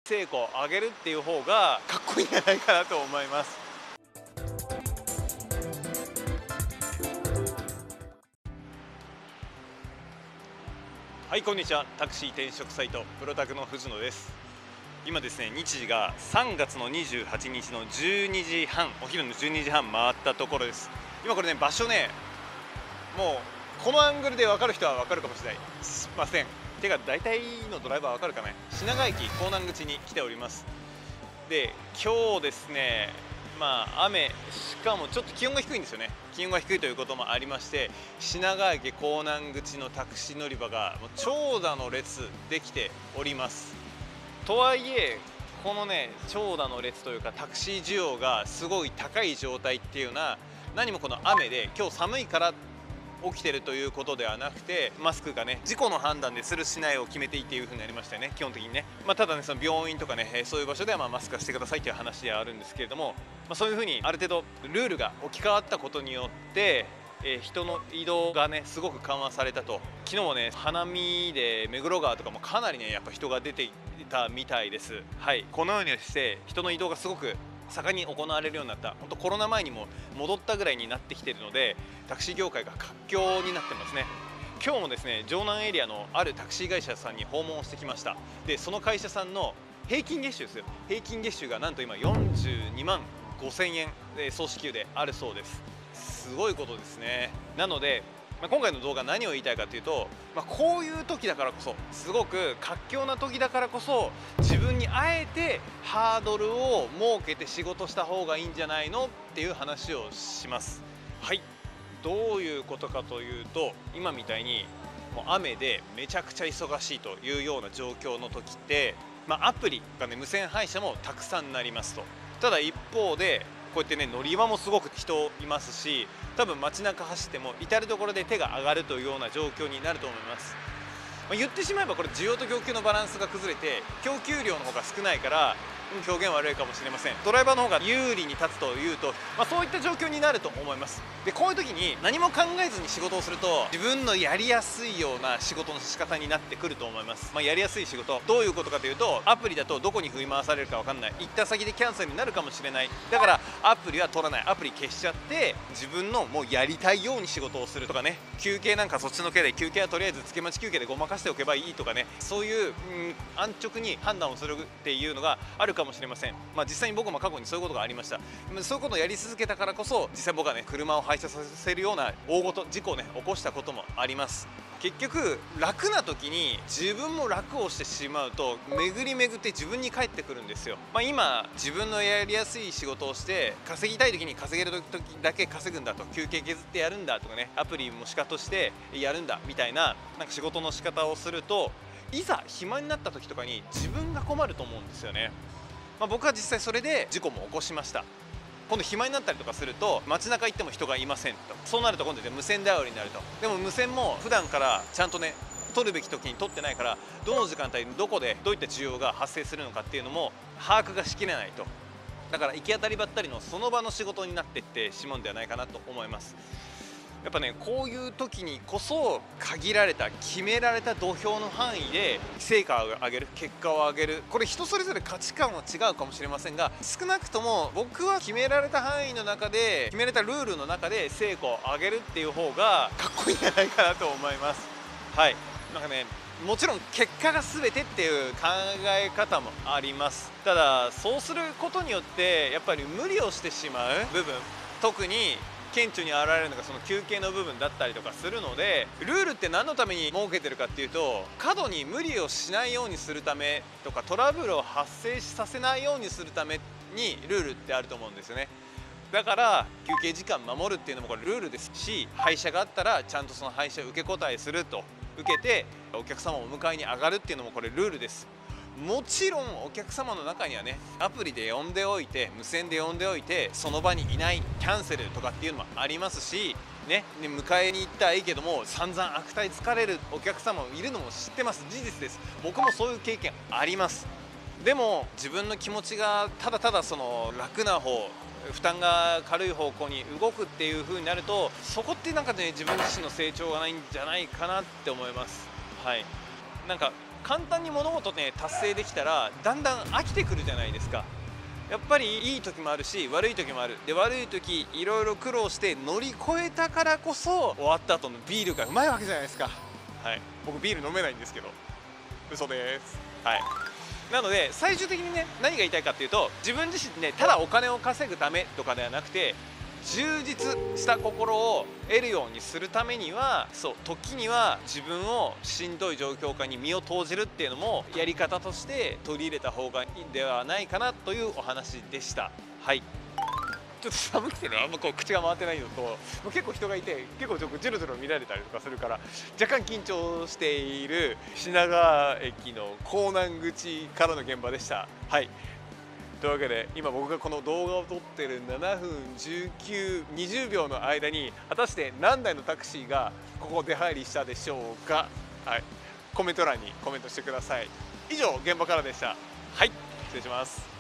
成果を上げるっていう方がかっこいいんじゃないかなと思います。はい、こんにちは。タクシー転職サイトプロタクの藤野です。今ですね、日時が3月の28日の12時半、お昼の12時半回ったところです。今これね、場所ね、もうこのアングルで分かる人は分かるかもしれないません。てか大体のドライバー分かるかね。品川駅港南口に来ております。で、今日ですね、雨、しかもちょっと気温が低いんですよね。気温が低いということもありまして、品川駅港南口のタクシー乗り場がもう長蛇の列できております。とはいえ、このね、長蛇の列というかタクシー需要がすごい高い状態っていうのは、何もこの雨で今日寒いから起きてるということではなくて、マスクがね、自己の判断でするしないを決めていいっていう風になりましたよね、基本的にね。ただね、その病院とかね、そういう場所ではマスクはしてくださいという話ではあるんですけれども、そういう風にある程度ルールが置き換わったことによって、人の移動がねすごく緩和されたと。昨日もね、花見で目黒川とかもかなりねやっぱ人が出ていたみたいです。はい、このようにして人の移動がすごく盛んに行われるようになった。本当コロナ前にも戻ったぐらいになってきているので、タクシー業界が活況になってますね。今日もですね、城南エリアのあるタクシー会社さんに訪問してきました。で、その会社さんの平均月収ですよ。平均月収がなんと今42万5000円総支給であるそうです。すごいことですね。なので、今回の動画何を言いたいかというと、こういう時だからこそ、すごく活況な時だからこそ、自分にあえてハードルを設けて仕事した方がいいんじゃないのっていう話をします。はい、どういうことかというと、今みたいにもう雨でめちゃくちゃ忙しいというような状況の時って、アプリがね、無線配車もたくさんなりますと。ただ一方でこうやってね、乗り場もすごく人いますし、多分街中走っても至る所で手が上がるというような状況になると思います。言ってしまえばこれ需要と供給のバランスが崩れて、供給量の方が少ないから、表現悪いかもしれません、ドライバーの方が有利に立つというと、そういった状況になると思います。で、こういう時に何も考えずに仕事をすると、自分のやりやすいような仕事の仕方になってくると思います。やりやすい仕事、どういうことかというと、アプリだとどこに振り回されるか分かんない、行った先でキャンセルになるかもしれない。だからアプリは取らない、アプリ消しちゃって、自分のもうやりたいように仕事をするとかね。休憩なんかそっちのけで、休憩はとりあえずつけ待ち休憩でごまかしておけばいいとかね。そういう、安直に判断をするっていうのがあるかもしれません。実際に僕も過去にそういうことがありました。そういうことをやり続けたからこそ、実際僕はね、車を廃車させるような大事故をね起こしたこともあります。結局楽な時に自分も楽をしてしまうと、巡り巡って自分に返ってくるんですよ。今自分のやりやすい仕事をして稼ぎたい時に稼げる時だけ稼ぐんだと、休憩削ってやるんだとかね、アプリもシカとしてやるんだみたいな、仕事の仕方をすると、いざ暇になった時とかに自分が困ると思うんですよね。僕は実際それで事故も起こしました。今度暇になったりとかすると、街中行っても人がいませんと。そうなると今度で無線頼りになると。でも無線も普段からちゃんとね、取るべき時に取ってないから、どの時間帯にどこでどういった需要が発生するのかっていうのも把握がしきれないと。だから行き当たりばったりのその場の仕事になっていってしまうんではないかなと思います。やっぱね、こういう時にこそ限られた決められた土俵の範囲で成果を上げる、結果を上げる、これ人それぞれ価値観は違うかもしれませんが、少なくとも僕は決められた範囲の中で、決められたルールの中で成果を上げるっていう方がかっこいいんじゃないかなと思います。はい、もちろん結果が全てっていう考え方もあります。ただそうすることによってやっぱり無理をしてしまう部分、特に顕著に現れるのがその休憩の部分だったりとかするので、ルールって何のために設けてるかっていうと、過度に無理をしないようにするためとか、トラブルを発生させないようにするためにルールってあると思うんですよね。だから休憩時間守るっていうのもこれルールですし、配車があったらちゃんとその配車受け答えすると、受けてお客様をお迎えに上がるっていうのもこれルールです。もちろんお客様の中にはね、アプリで呼んでおいて、無線で呼んでおいて、その場にいないキャンセルとかっていうのもありますしね、迎えに行ったらいいけども散々悪態疲れるお客様もいるのも知ってます。事実です。僕もそういう経験あります。でも自分の気持ちがただただその楽な方、負担が軽い方向に動くっていう風になると、そこって自分自身の成長がないんじゃないかなって思います。はい、 簡単に物事ね達成できたらだんだん飽きてくるじゃないですか。やっぱりいい時もあるし悪い時もある。で悪い時いろいろ苦労して乗り越えたからこそ終わった後のビールがうまいわけじゃないですか。はい、僕ビール飲めないんですけど嘘です。はい、なので最終的にね何が言いたいかっていうと、自分自身ねただお金を稼ぐためとかではなくて、充実した心を得るようにするためには、そう時には自分をしんどい状況下に身を投じるっていうのもやり方として取り入れた方がいいんではないかなというお話でした。はい、ちょっと寒くてねあんまこう口が回ってないのと、もう結構人がいて結構ちょっとジロジロ乱れたりとかするから若干緊張している品川駅の港南口からの現場でした。はい、というわけで今僕がこの動画を撮ってる7分20秒の間に果たして何台のタクシーがここ出入りしたでしょうか。はい、コメント欄にコメントしてください。以上現場からでした。はい、失礼します。